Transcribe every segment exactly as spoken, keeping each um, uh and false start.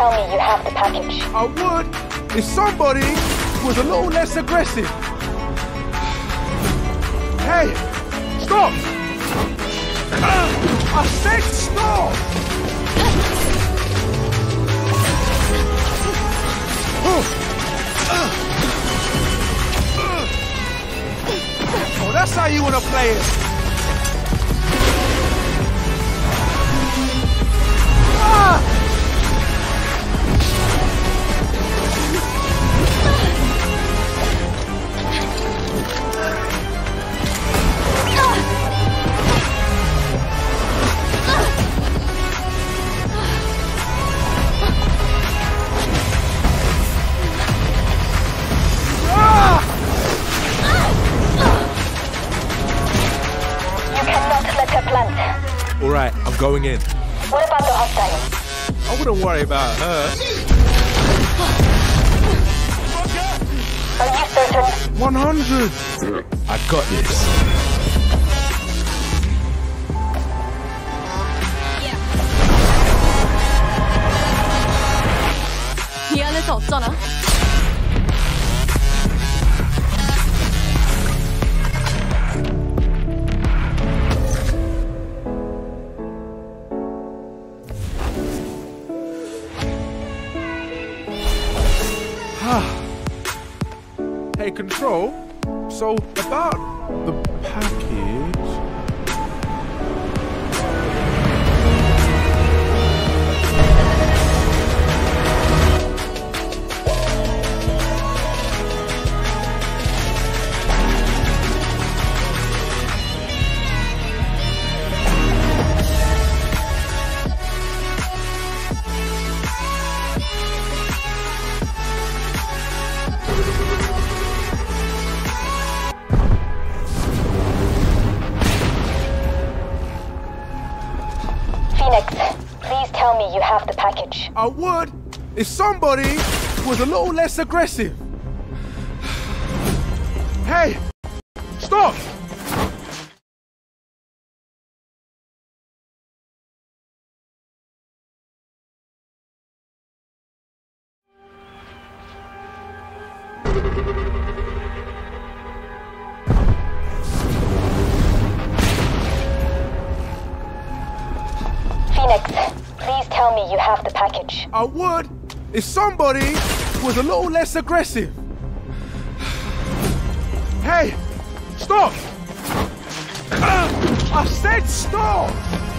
tell me you have the package? I would if somebody was a little less aggressive. Hey, stop! Uh, I said stop! Oh, that's how you wanna play it. Ah! All right, I'm going in. What about the hostile? I wouldn't worry about her. Are you certain? one hundred! I got this. 이 안에서 어쩌나? Hey, Control. So, about the package... Please tell me you have the package. I would if somebody was a little less aggressive. Hey, stop! Phoenix, please tell me you have the package. I would if somebody was a little less aggressive. Hey, stop! Uh, I said stop!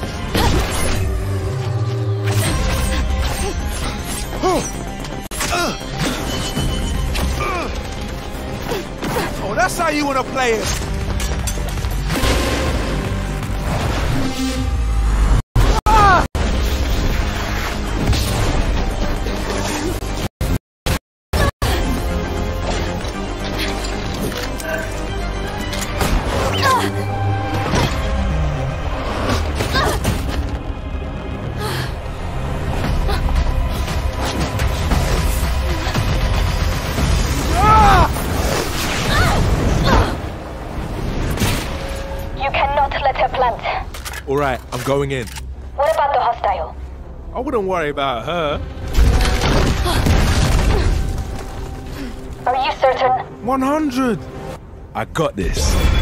Oh, that's how you wanna play it. All right, I'm going in. What about the hostile? I wouldn't worry about her. Are you certain? one hundred! I got this.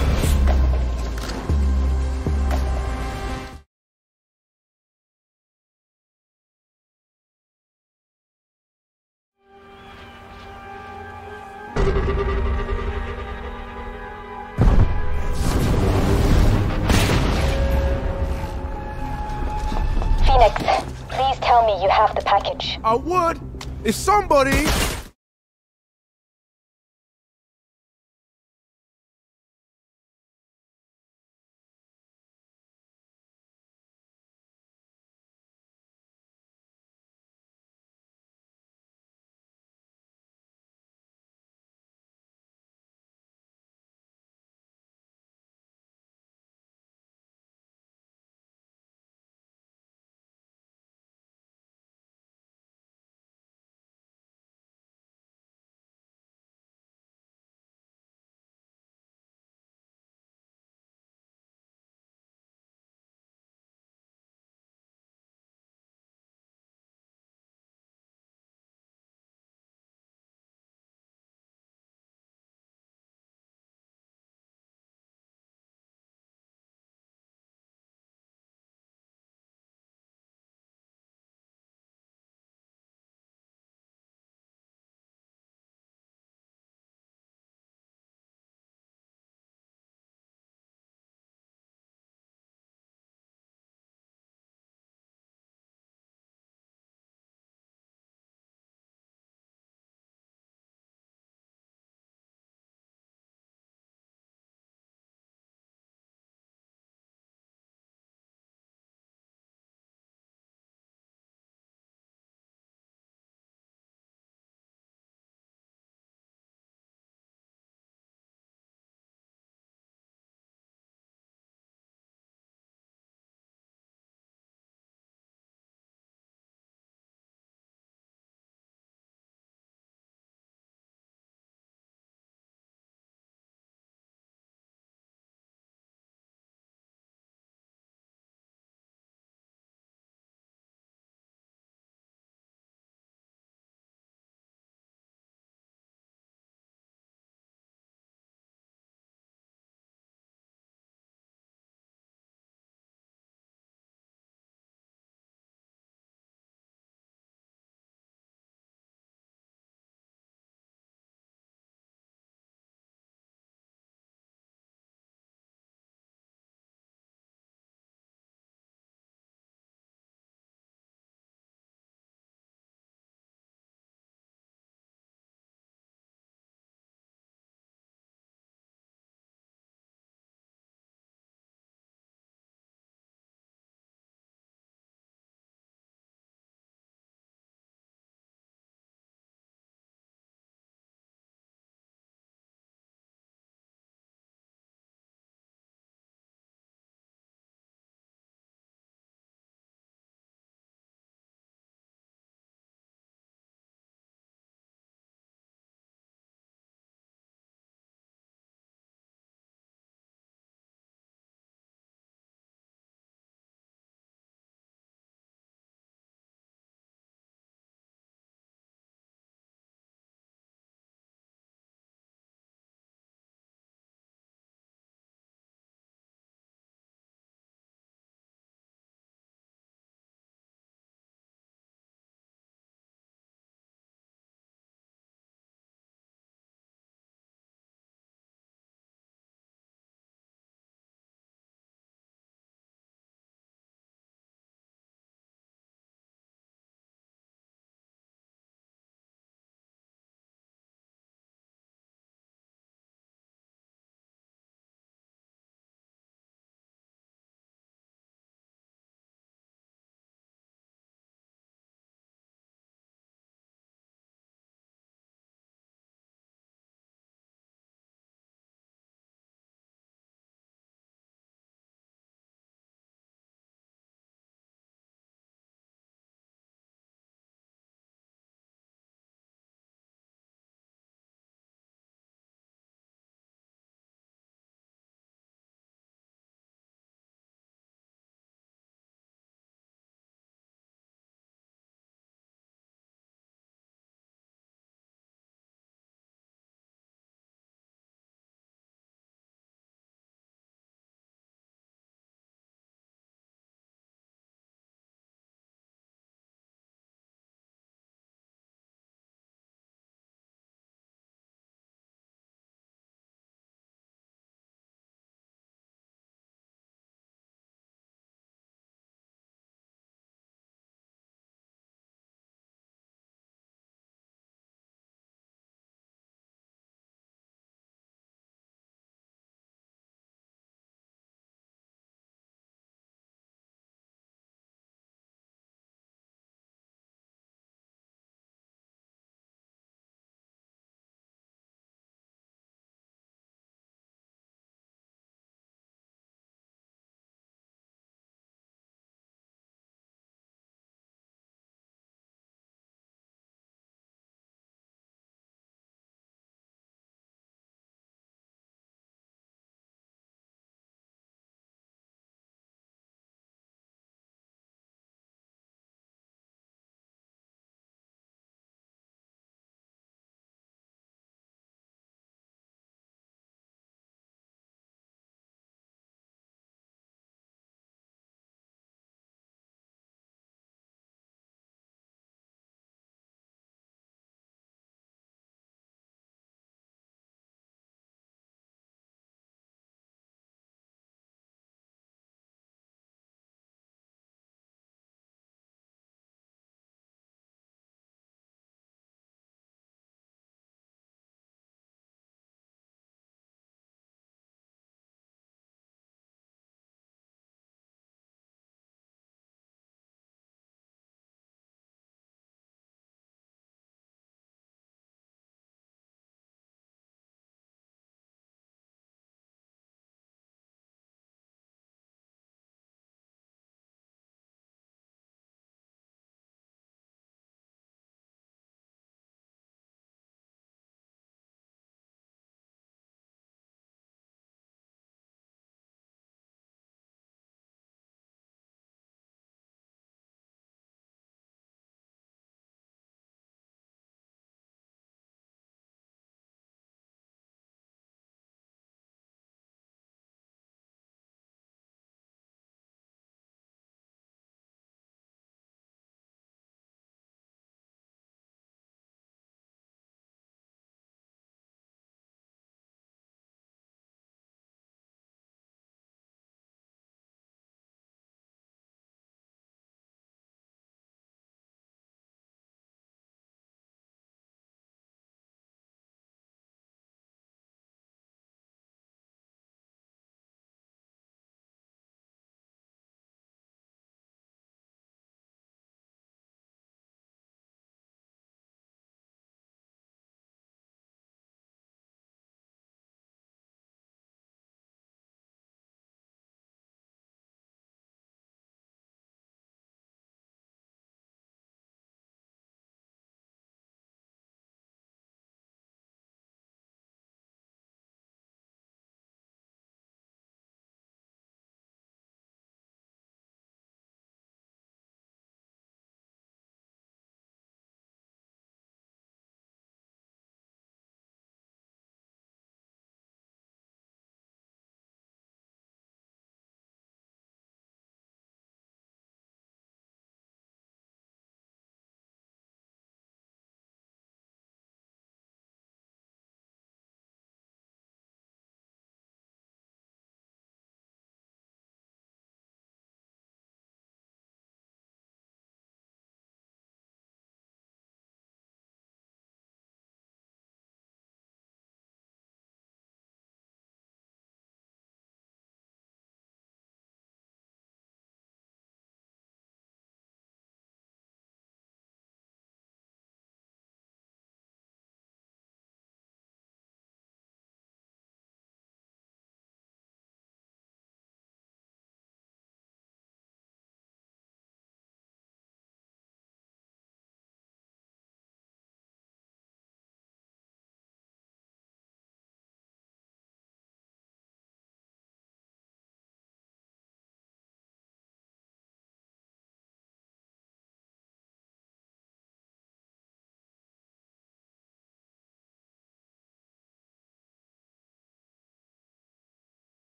Phoenix, please tell me you have the package. I would if somebody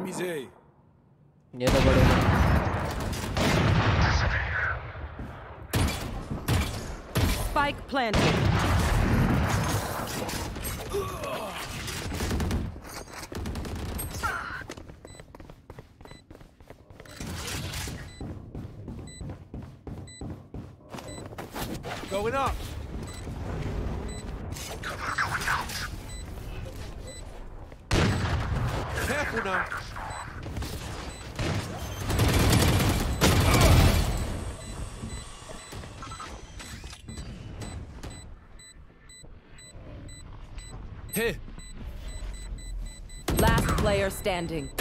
Easy. ये तो बड़े Spike planted. Going up. Cover going out. Careful now. Here. Last player standing.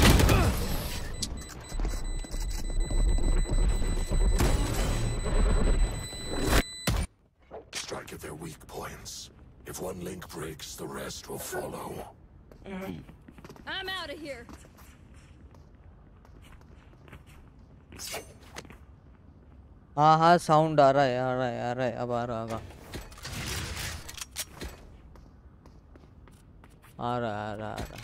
Strike at their weak points. If one link breaks, the rest will follow. I'm out of here. हाँ हाँ sound आ रहा है आ रहा है आ रहा है अब आ रहा होगा आ रहा आ रहा आ रहा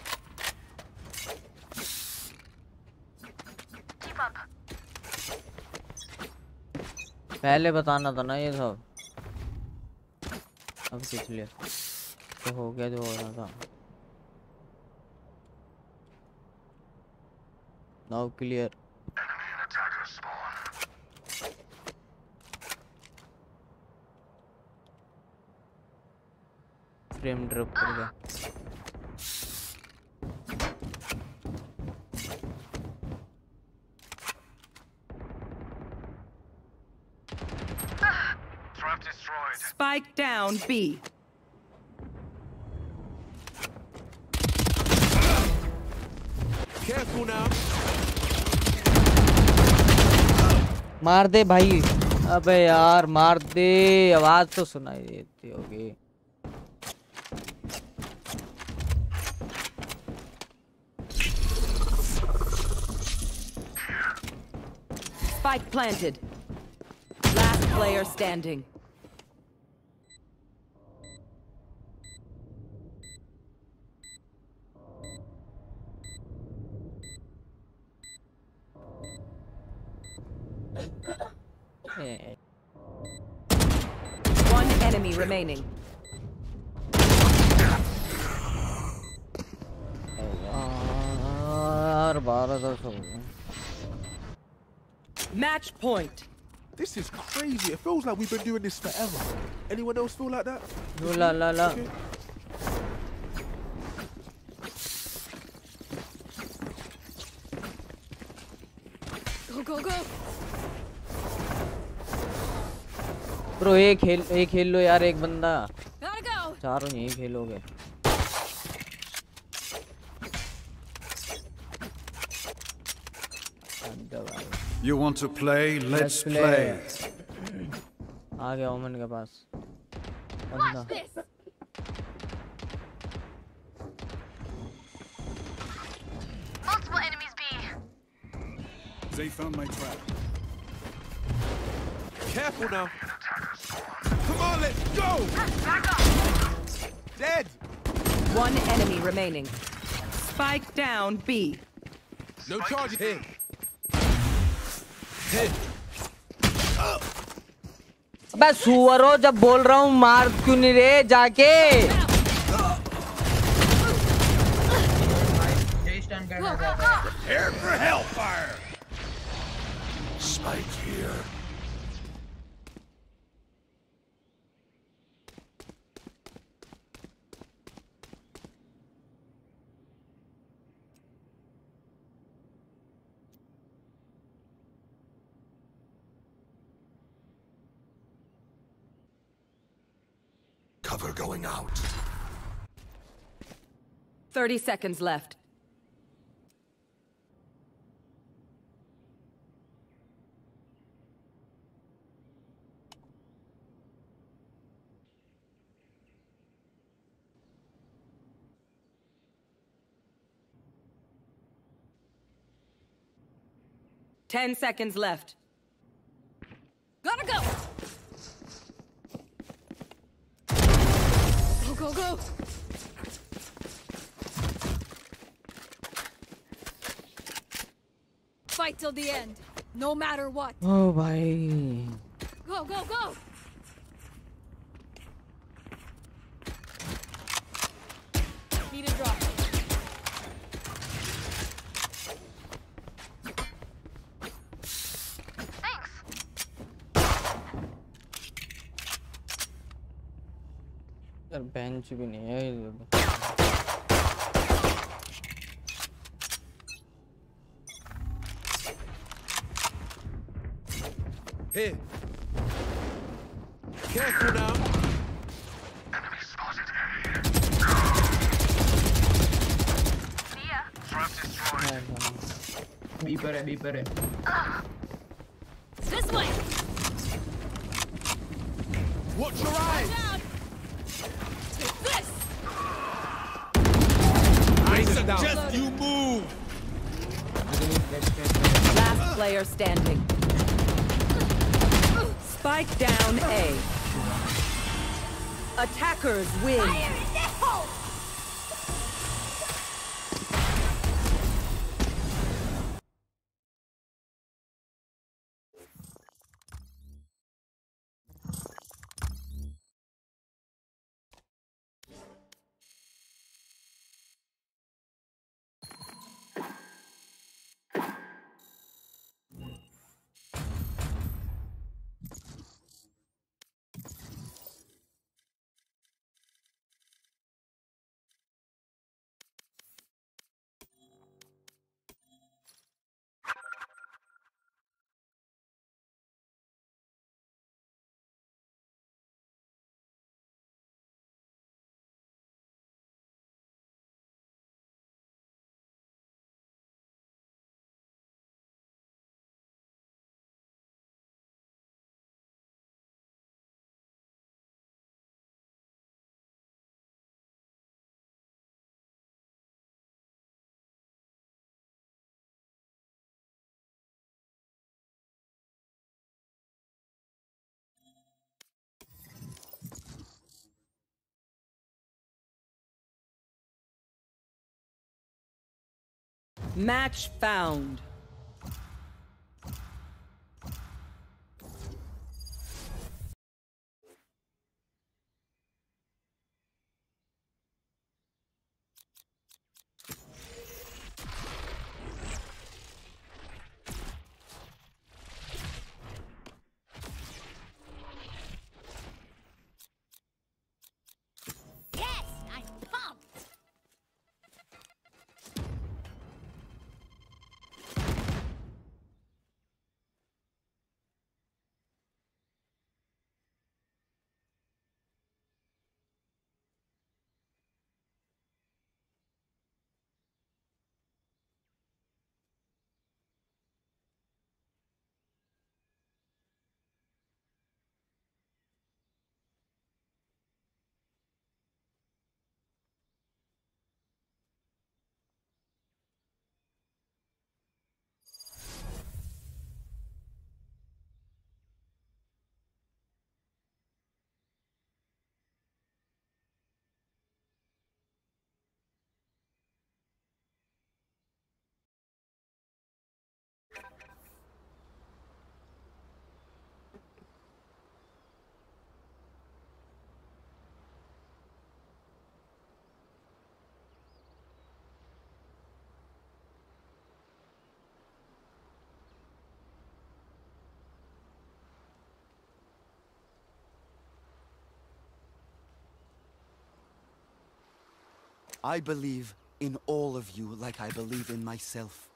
पहले बताना था ना ये सब अब किस लिए तो हो गया जो होना था नाउ क्लियर फ्रेम ड्रॉप कर गया Spike down B. Careful now. मार दे भाई अबे यार मार दे आवाज तो सुनाई देती होगी Spike planted. Last player standing. One enemy remaining. Match point. This is crazy. It feels like we've been doing this forever. Anyone else feel like that? La la la. Okay. Go, go, go. Bro एक खेल एक खेल लो यार एक बंदा Gotta go. चारों यही खेलोगे You want to play? Let's play. आ गया ओमन के पास बंदा Watch this. Multiple enemies B. They found my trap. Careful now. Come on, let's go. Back up. Dead. One enemy remaining. Spike down B. No charges here. Here. अबे सुअरो जब बोल रहा हूँ मार क्यों नहीं रे जाके Prepare for hellfire. Spike here. Cover going out. Thirty seconds left. Ten seconds left. Gotta go. Go, go, go. fight till the end, no matter what. Oh भाई. Go, go, go! Need a drop. यार bench भी नहीं है इधर. Here. Careful now. Enemy spotted A. Trap destroyed. B पर है B पर है. This way! Watch your eyes. Down! Take this! I suggest you move. Last player standing. Spike down A. Attackers win. Fire in the hole! Match found. Yes, I'm pumped! I believe in all of you like I believe in myself.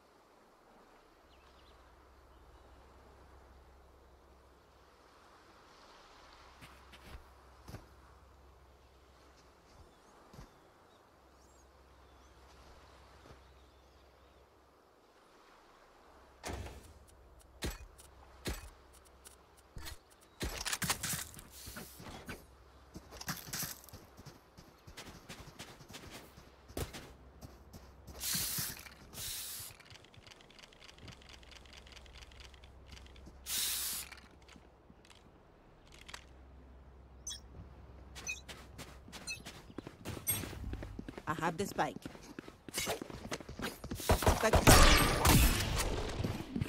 I have the spike. Spike.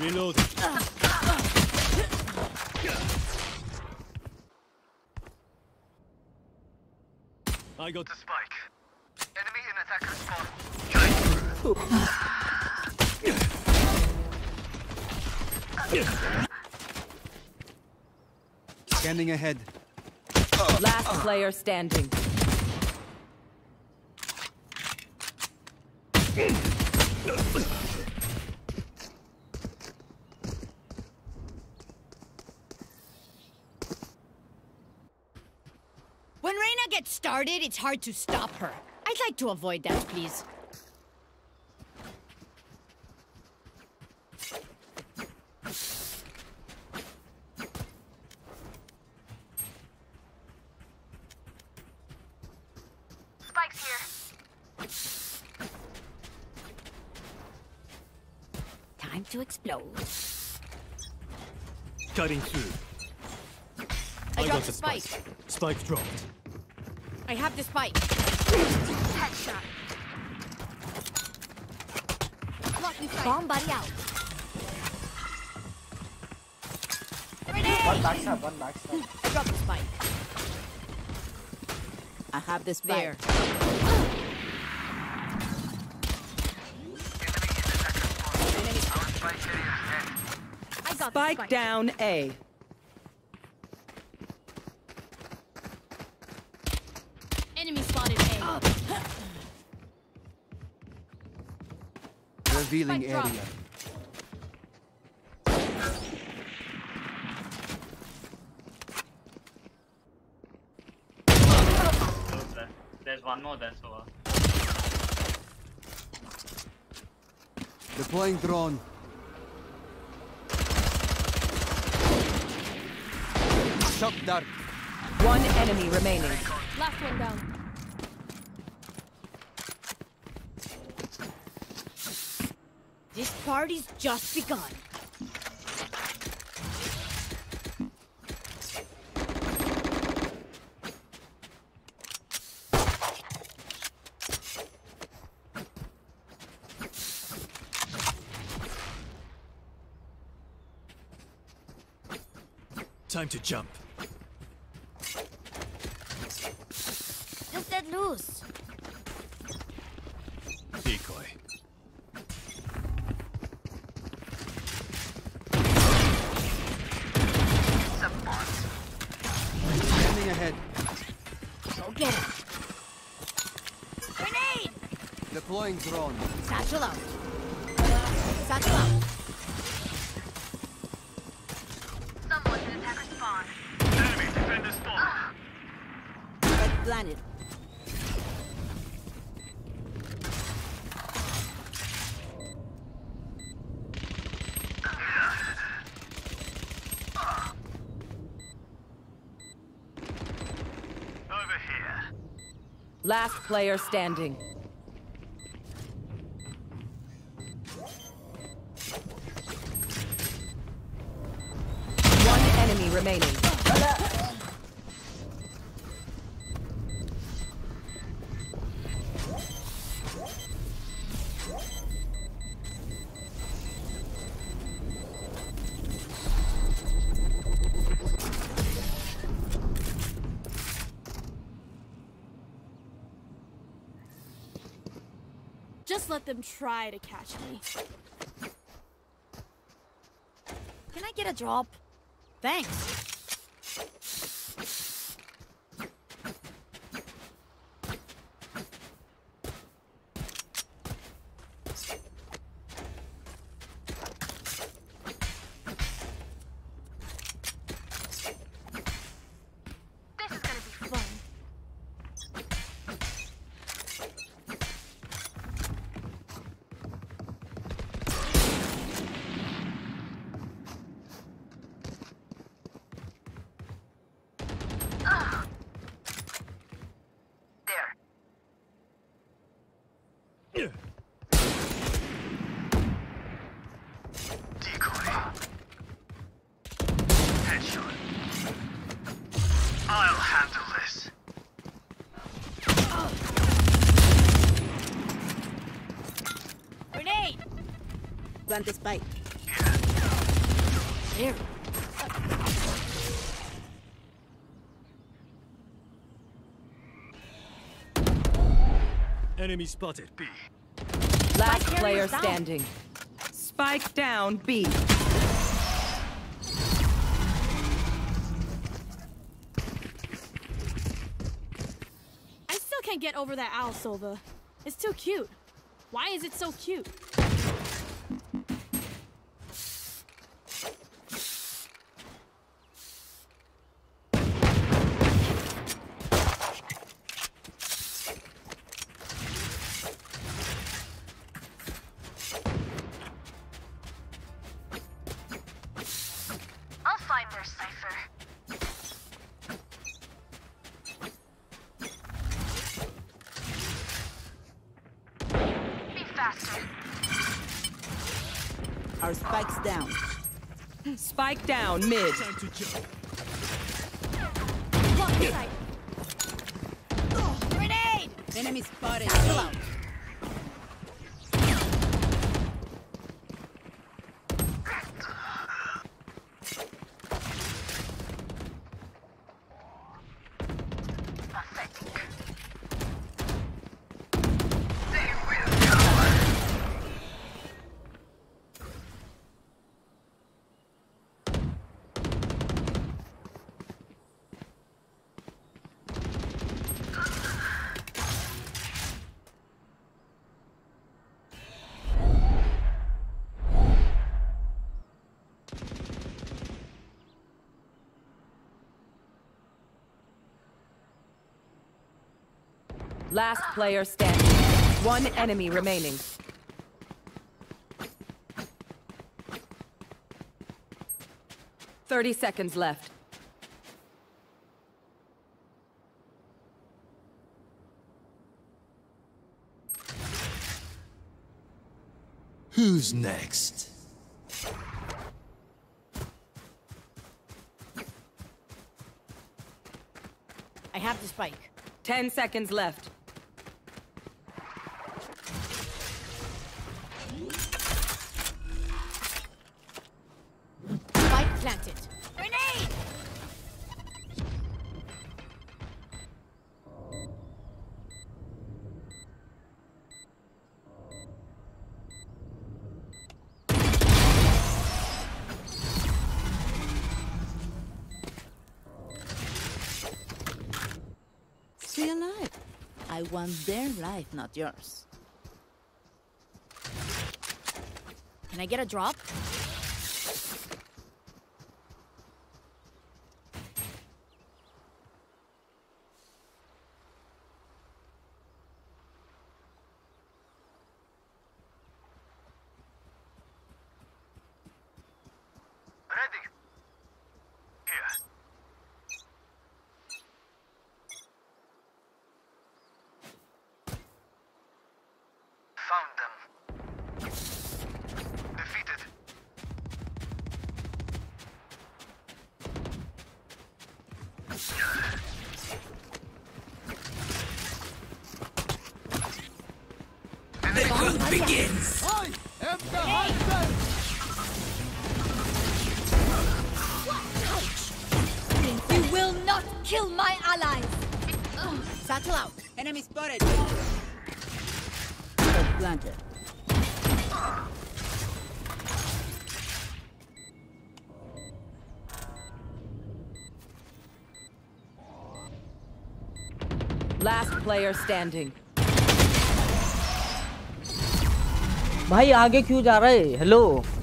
Reload. I got the spike. Enemy in attacker spawn. Scanning ahead. Last player standing. When Reyna gets started, it's hard to stop her. I'd like to avoid that, please. Spike's here. Time to explode. Cutting through. I, got, the spike. spike. Spike dropped. I have the spike. Headshot. Blocking sight. Bomb buddy out. Grenade! One backstab, one backstab. I dropped the spike. I have this there. I got the Spike spike. down A. Enemy spotted A. Revealing Spike drop. area. There's one more there, so. Uh... Deploying drone. Shock dart. One enemy remaining. Last one down. This party's just begun. Time to jump. Just let loose. Decoy. Scanning ahead. Go get it. Grenade! Deploying drone. Satchel out. Satchel out. Someone's in attacker spawn. Enemy defender spawn. Red planet. Over here. Last player standing. One enemy remaining. Just let them try to catch me. Can I get a drop? Thanks. This is gonna be fun. Decoy. Headshot. I'll handle this. Grenade! Plant the spike. There. Enemy spotted. B. Last Spike player carrier's down. standing. Spike down B. I still can't get over that owl, Sova. It's too cute. Why is it so cute? I'll find their cipher. Be faster. Our spike's down. Spike down mid. Time to jump. Block the site. Oh, grenade! Enemy spotted. Chill out. Last player standing. One enemy remaining. Thirty seconds left. Who's next? I have the spike. Ten seconds left. Spike planted. Grenade! Stay alive. I want their life, not yours. Can I get a drop? Ready. Here. Found them. Defeated. The hunt begins! You will not kill my allies! Satchel out. Enemy spotted. Planted. Last player standing. भाई आगे क्यों जा रहा है? Hello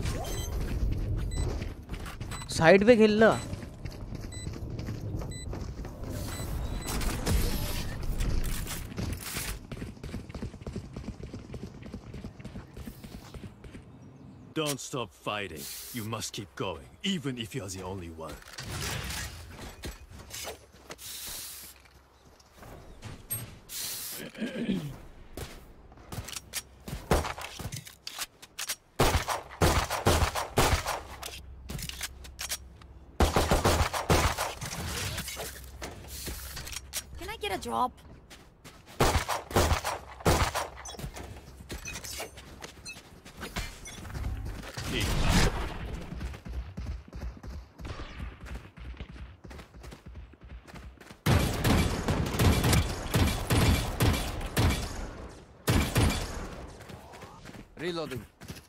side पे खेल ला. Don't stop fighting. You must keep going, even if you're the only one. Can I get a drop? Reloading.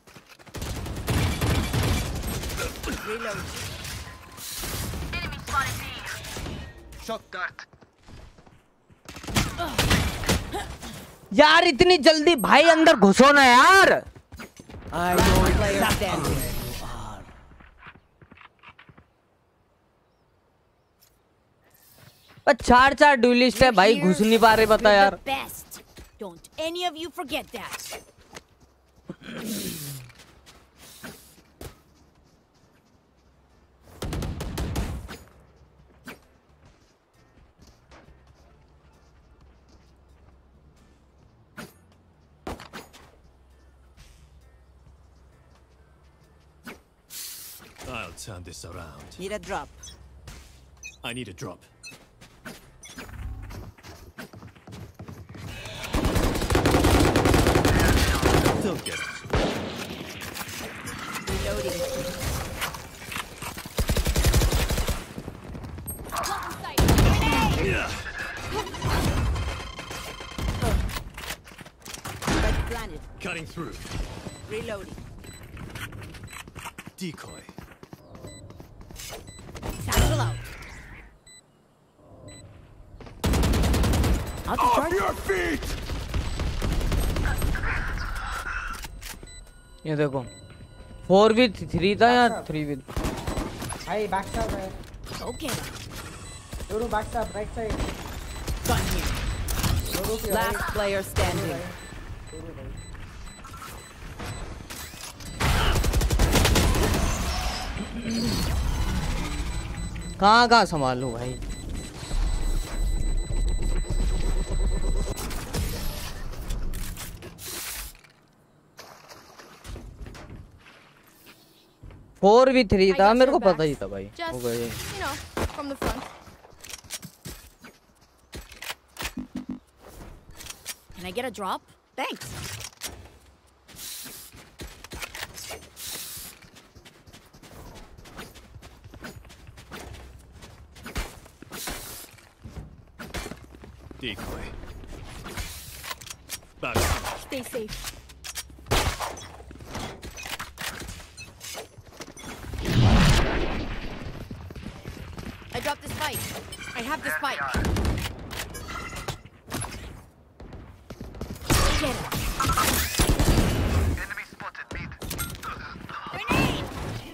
Reload. Enemy spotted B. Shock dart. यार इतनी जल्दी भाई अंदर घुसो ना यार। I know player standing. पर चार चार ड्यूलिस्ट है भाई, घुस नहीं पा रहे बता यार। Best. Don't any of you forget that. I'll turn this around. Need a drop. I need a drop. Don't get it. Reloading. Spike planted. Cutting through. Reloading. Decoy. Satchel out. Out of charge. Your feet! ये देखो four with three था या three with भाई back stab है। Okay. दोनों back stab right side. Gun here. Last player standing. कहाँ कहाँ संभालो भाई। फोर भी थ्री था, मेरे को पता ही था भाई। Just, हो गए। you know, from the front. Can I get a drop? Thanks. Decoy. Back. Stay safe. I dropped the spike. I have the spike. Get him. Enemy spotted mid. Grenade!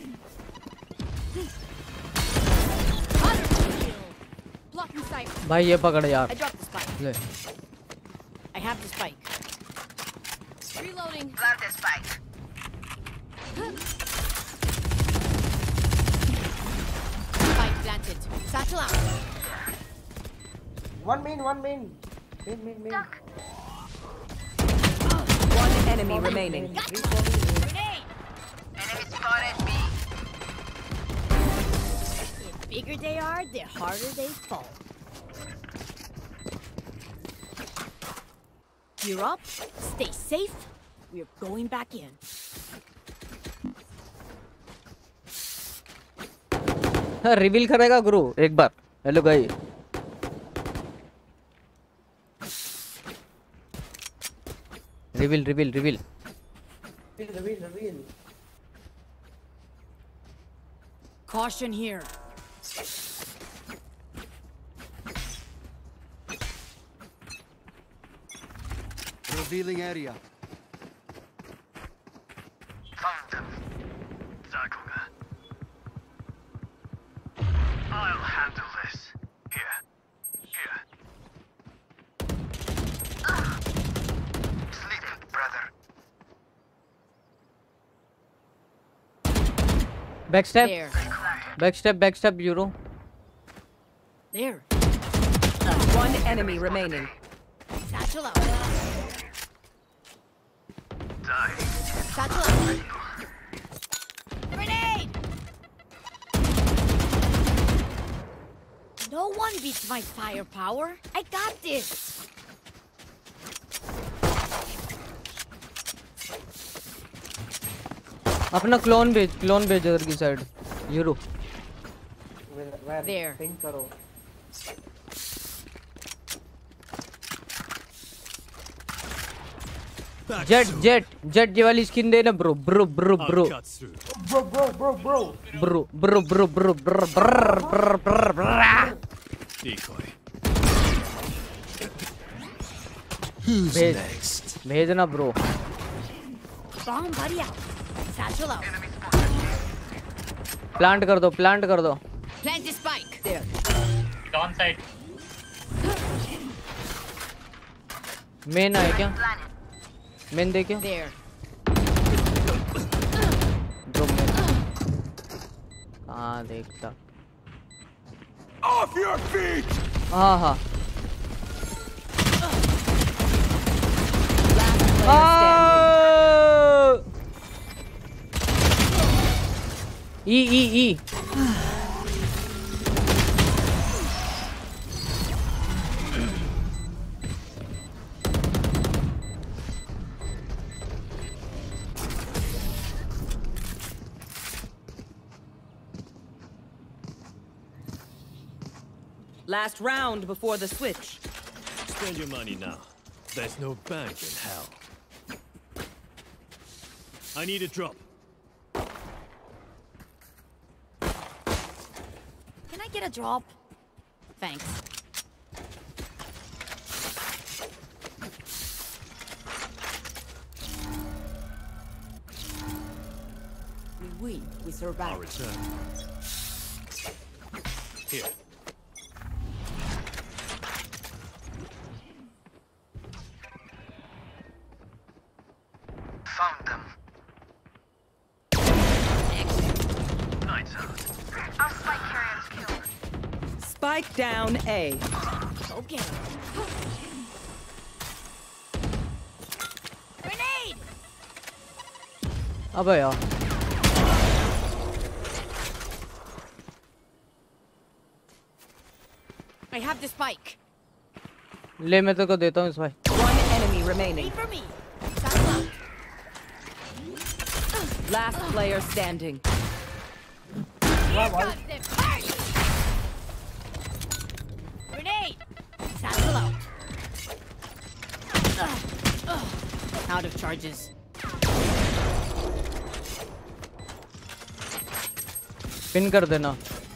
Blocking sight. भाई ये पकड़ यार। I dropped the spike. ले। I have the spike. Reloading. Plant the spike. Spike planted. Satchel out. One main, one main. Main, main, main. One enemy remaining. Grenade! Enemy spotted B. The bigger they are, the harder they fall. Gear up. Stay safe. We're going back in. हाँ reveal करेगा गुरु एक बार। Hello guys. Reveal reveal reveal. Reveal, reveal, reveal. Caution here. Revealing area. Found them. Zakuga. I'll handle this. Here. Here. Sleep, brother. Back step There. Back step back step Yoru. There. One enemy remaining. Satchel out. Die. Satchel out. Grenade! No one beats my firepower. I got this. अपना clone भेज clone भेज उधर की side Yoru. Where? There. Ping करो. Jett Jett Jett ये वाली skin देना bro bro bro bro Bro, bro, bro, bro. Bro bro bro bro bro bro bro Decoy. Who's भेज next? भेजना bro Bomb buddy out. Satchel out. Plant कर दो plant कर दो Plant the spike. There. Dawn side. Main है क्या main दे क्या There. Bro main हाँ देखता Off your feet! हाँ हाँ Last player standing. E E E Last round before the switch. Spend your money now. There's no bank in hell. I need a drop. Can I get a drop? Thanks. We win. We survive. I'll return. Here. Found them. Nights out. Our spike carrier's killed. Spike down A. Okay. Grenade! अबे यार I have the spike. ले मैं तेरे को देता हूँ इस भाई One enemy remaining. Wait for me. Satchel out. Last player standing. Here comes the party. Grenade. Satchel out. Ugh. Ugh. Out of charges. Pin कर देना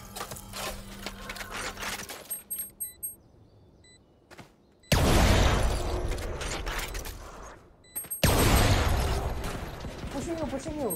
Pushing you, pushing you.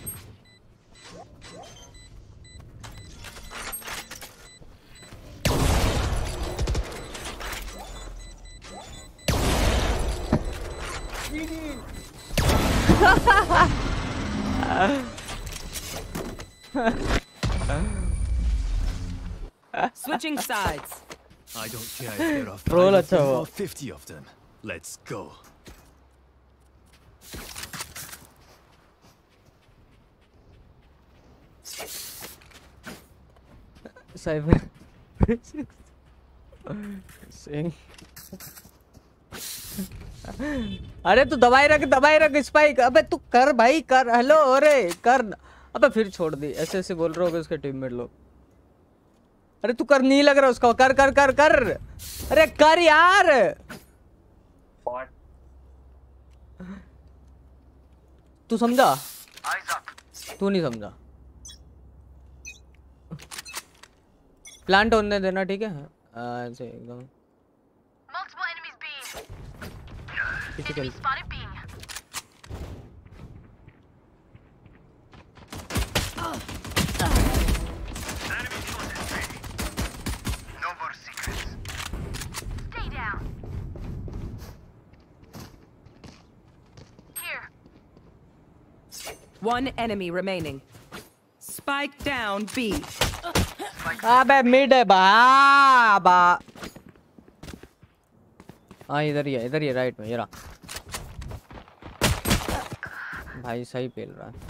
Switching sides. I don't care if there are Roll five of अच्छा them हुआ or fifty of them. Let's go. Cyber सिंह अरे तू दबाई रख दबाई रख स्पाइक अबे तू कर भाई कर हेलो अरे कर अबे फिर छोड़ दी ऐसे ऐसे बोल रहे होगे उसके टीममेट लोग अरे तू कर नहीं लग रहा उसका कर कर कर कर अरे कर यार तू समझा तू नहीं समझा प्लांट होने देना ठीक है ऐसे एकदम Multiple enemies B. Typical. Enemy spotted B. Enemy spotted B. No more secrets. Stay down. Here. One enemy remaining. Spike down B. अबे मिड है बा बा हाँ इधर ही है इधर ही है राइट में ये रहा भाई सही पेल रहा है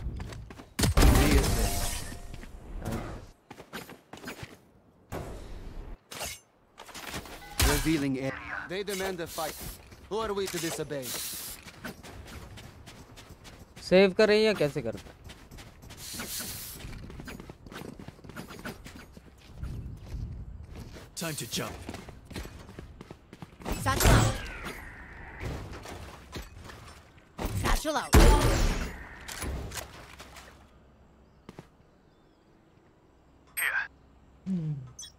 Revealing area. They demand a fight. Who are we to disobey? Save कर रही है कैसे करता है Time to jump. Satchel out. Chill out. Hmm.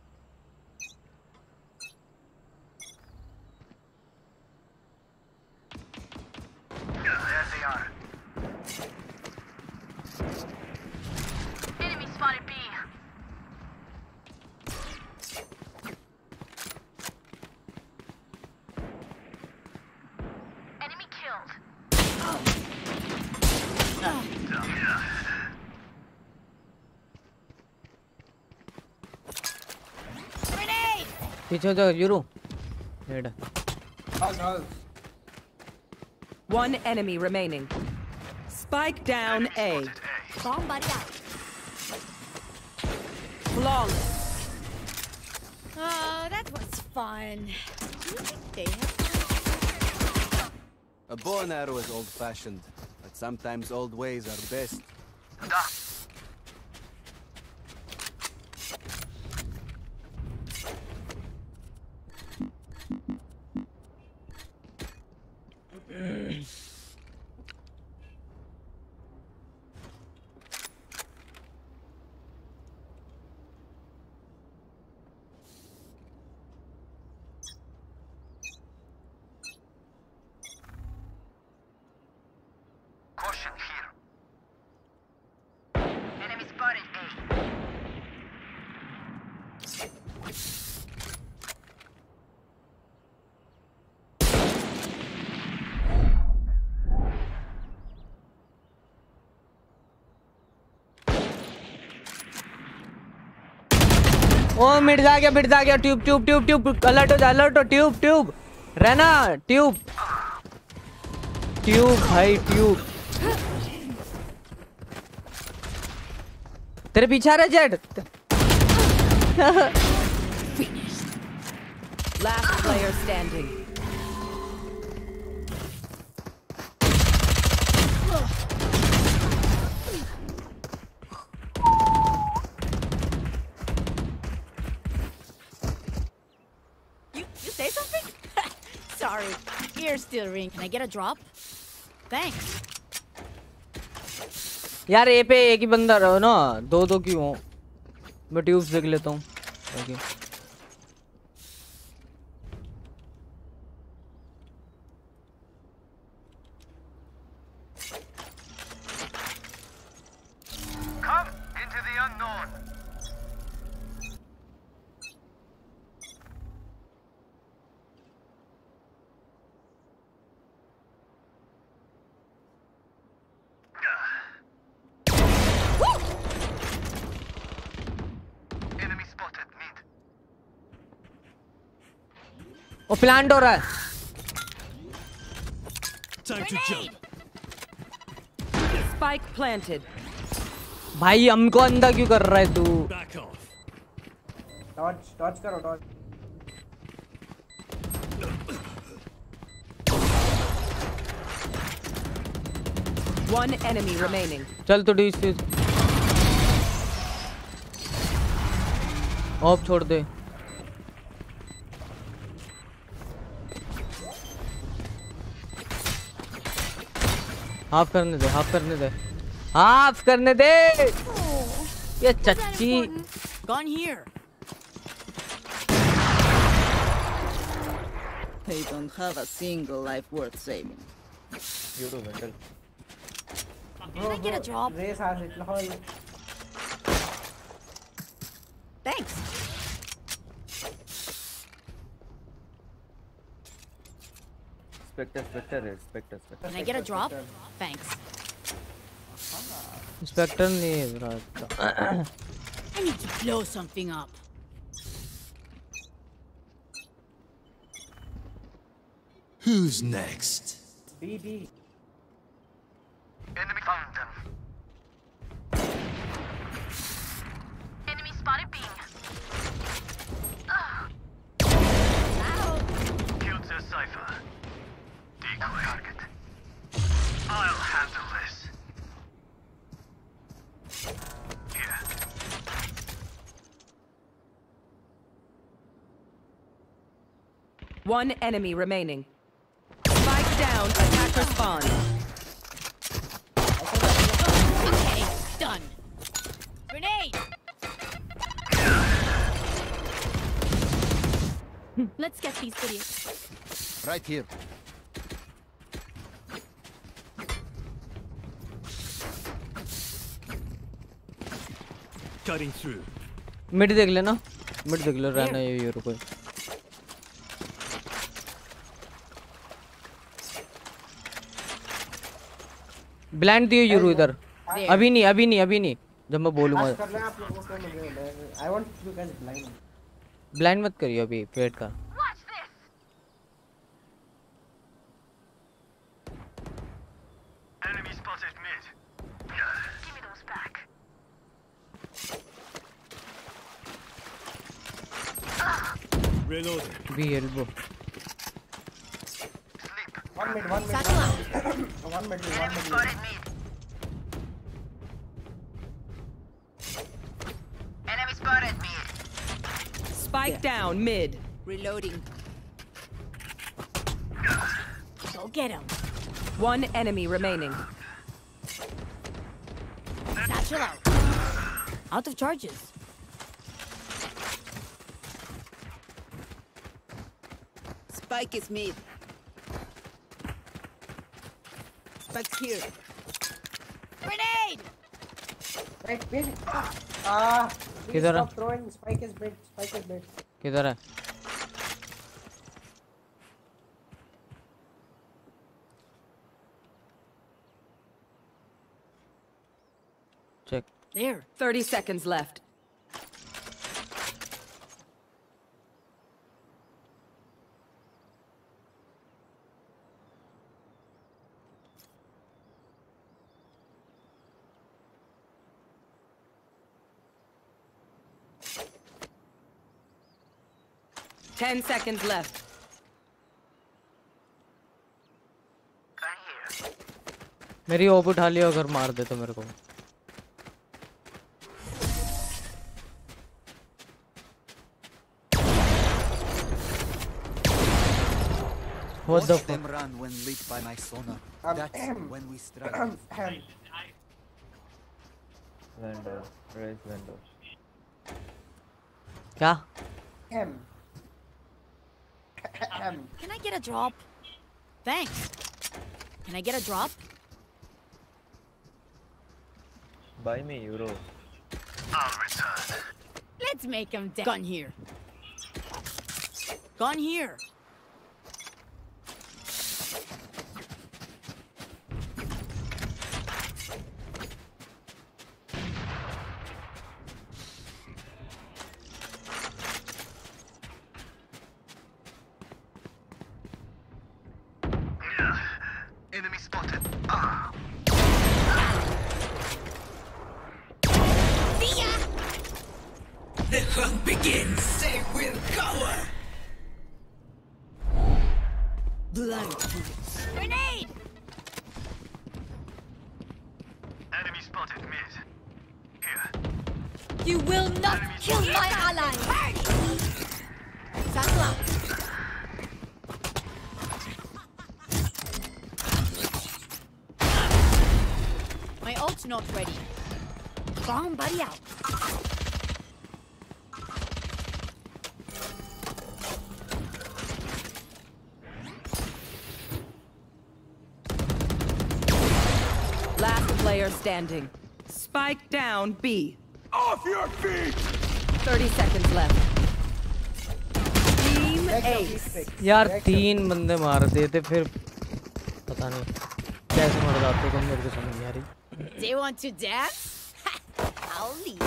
There they are. Enemy spotted B. Enemy killed. Grenade! पीछे हो जाओ Yoru head One enemy remaining. Spike down A. Bomb buddy out. Flawless. Oh, that was fun. Do you think they have... A bow and arrow is old-fashioned, but sometimes old ways are best. Caution here. Enemy spotted A. ओ मिट जा गया मिट जा गया tube tube tube tube alert हो जा alert हो ट्यूब ट्यूब रहना ट्यूब ट्यूब भाई ट्यूब तेरे पीछे आ रहा जेड Last player standing. You, you say something? Sorry. Ears still ring. Can I get a drop? Thanks. यार ए पे एक ही बंदा रहो ना दो दो क्यों हो मैं ट्यूब्स देख लेता हूँ okay Come into the unknown. Enemy spotted mid. वो प्लांट हो रहा है Time to jump. Spike planted. भाई हमको अंधा क्यों कर रहा है तू Back off. Dodge, dodge करो, dodge. One enemy remaining. चल तो डी सी ऑफ छोड़ दे हाफ करने दे हाफ करने दे हाफ करने दे ये चच्ची Gone here. They don't have a single life worth saving. You do better. Can I get a drop? Race has it, lol. Thanks. Spectre, Spectre, Spectre, Spectre. Can I get a drop? Thanks. Spectre नहीं है रात I need to blow something up. Who's next? B, B. Enemy found them. Enemy spotted B. Killed their cipher. Decoy target. I'll handle this. Here. One enemy remaining. Spike down. Attacker spawn. Let's get these idiots. Right here. Cutting through. Mid देख लेना, mid देख लो, रहना ये euro को। Blind दियो euro इधर। अभी नहीं, अभी नहीं, अभी नहीं, जब मैं बोलूंगा। कर ले आप लोगों को मिलेगा। I want you guys blind. Blind मत करियो अभी फेट का। Enemy spotted mid. Give me those back. Reload. Be elbow. One mid, one mid. Satchel out. One mid, one mid. Enemy spotted mid. Spike down mid. Reloading. Go get him. One enemy remaining. Satchel out. Out of charges. Spike is mid. Spike's here. Grenade! Right, mid. Ah. किधर है? Stop throwing. Spike is mid. Spike is mid. किधर है? Check. There. Thirty seconds left. Ten seconds left. मेरी ओप उठा लियो, अगर मार दे तो मेरे को। What the Watch them fuck? run when lit by my sonar. Um, That's ahem. when we strike. Ahem, ahem. Vendor, raise vendor. क्या? Ahem. Ahem. Can I get a drop? Thanks. Can I get a drop? Buy me euro. I'll return. Let's make him dead. Gun here. Gun here. Enemy spotted. Ah. The hunt begins. They will cover. Blind. Grenade! Enemy spotted mid. Here. You will not kill my ally! Satchel out. My ult's not ready. Bomb buddy out. Last player standing. Spike down B. Off your feet! Thirty seconds left. Team Ace. यार तीन बंदे मार देते फिर पता नहीं कैसे मर जाते, तुम मेरे को समझ नहीं आ रही। Do you want to dance? I'll leave.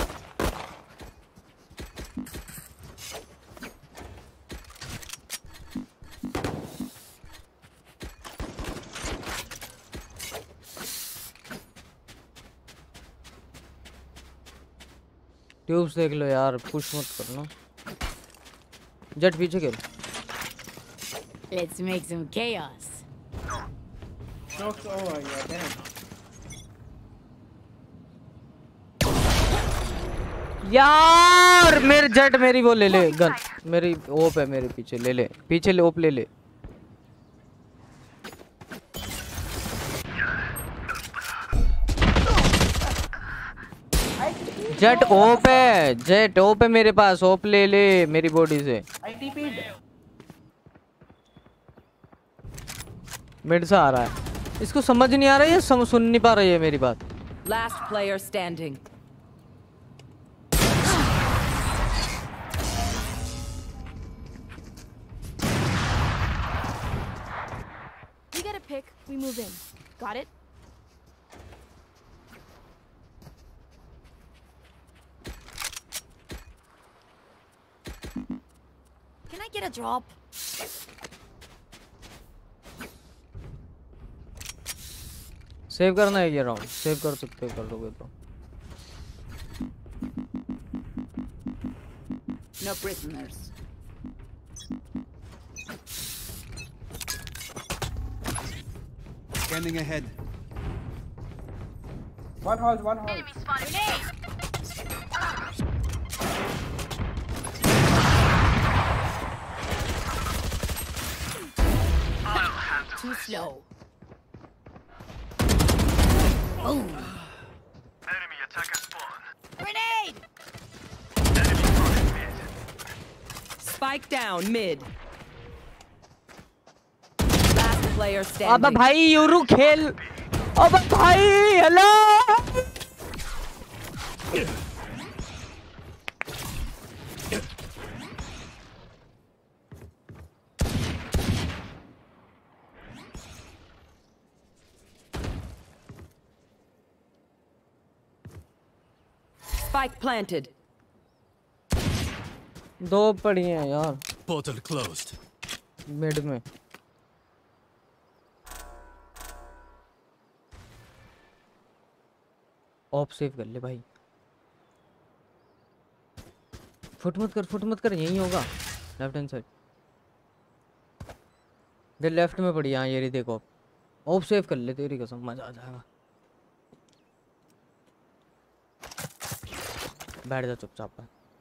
Tubes देख लो यार, पुश मत करना। जेट पीछे खेल। Let's make some chaos. Joke's over, you're dead. यार मेरे जेट, मेरी वो ले ले गन, मेरी ओप है मेरे पीछे, ले ले पीछे ले, ओप ले ले। जेट ओप है, जेट ओप है मेरे पास, ओप ले ले मेरी बॉडी से। I T P'd. मिड से आ रहा है, इसको समझ नहीं आ रहा है या सम, सुन नहीं पा रही है मेरी बात। Last player standing. You get a pick, we move in. Got it? Can I get a drop? Save करना है ये राउंड, सेव कर सकते हो, कर लोगे तो। No prisoners. Scanning ahead. One hold, one hold. Enemy spotted. Too slow. Oh. Enemy attacker spawn. Grenade! Enemy spotted mid. Spike down mid. Last player standing. अबे भाई यूरू खेल, अबे भाई हेलो। Spike planted. दो पड़ी हैं यार। Portal closed. मिड में। ऑफ सेव कर ले भाई। फुट मत कर, फुट मत कर, यही होगा लेफ्ट हैंड साइड। दे लेफ्ट में पड़ी, यहाँ ये रही देखो। ऑफ सेव कर ले, तेरी कसम मजा आ जाएगा। बैठ जा चुपचाप।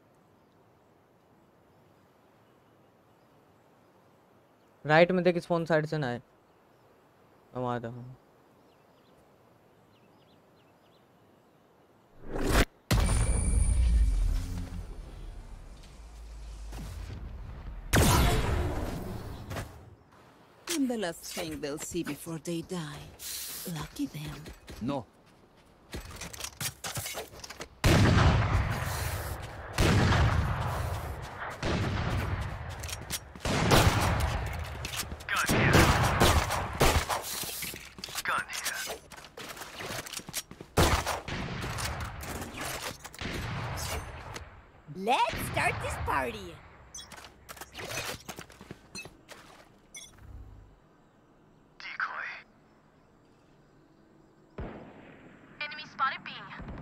राइट में देख, स्पॉन साइड से ना आए। हम आ जाओ। I'm the last thing they'll see before they die. Lucky them. No. Let's start this party. Decoy. Enemy spotted B.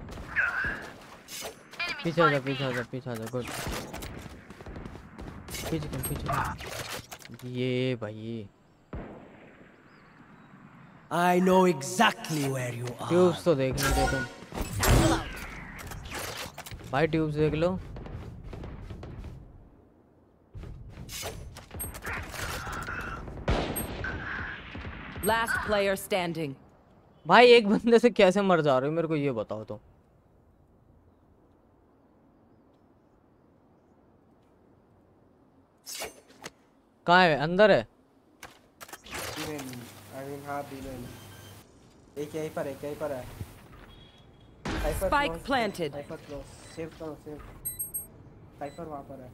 Enemy पीछे आ जा, spotted B. पीछे आ जा, पीछे आ जा। गुड। पीछे कम, पीछे कम। ये भाई। I know exactly where you are. Tubes तो देख नहीं दे तुम। भाई ट्यूब्स देख लो। Last player standing. भाई एक बंदे से कैसे मर जा रहे हो, मेरे को ये बताओ तो। कहाँ है? अंदर है। एक यहीं पर है, एक यहीं पर है। Spike planted. Cypher close, save करो, सेव। साइफर वहाँ पर है।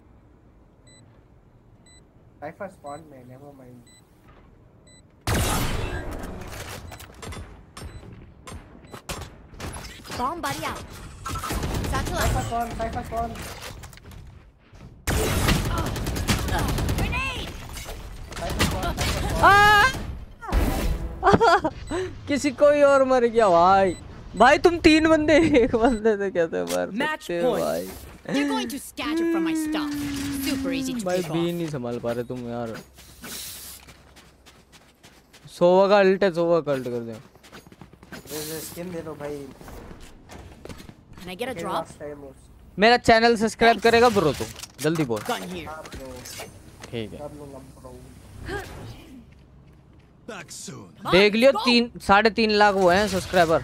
साइफर स्पॉन में, never mind. Bomb buddy out. Satchel Cypher out. Spawn, Cypher spawn. Grenade! किसी कोई और मर गया भाई। भाई तुम तीन बंदे एक बंदे से कैसे मर सकते हो भाई? You're going to scatter from my stuff. Super easy to भाई pick बी off. नहीं संभाल पा रहे तुम यार। सोवा का अल्ट है, सोवा का अल्ट कर दे। स्किन दे दो भाई। Can I get a drop? मेरा चैनल सब्सक्राइब करेगा ब्रो तू? जल्दी बोल। Gun here. ठीक है। Back soon. देख लियो, तीन साढ़े तीन लाख वो हैं सब्सक्राइबर।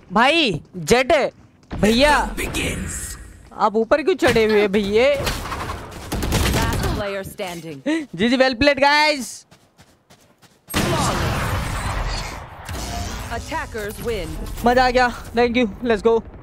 भाई जेट है भैया, आप ऊपर क्यों चढ़े हुए भैया? Last player standing. G G well played guys. Attackers win. मजा आ गया, थैंक यू, लेट्स गो।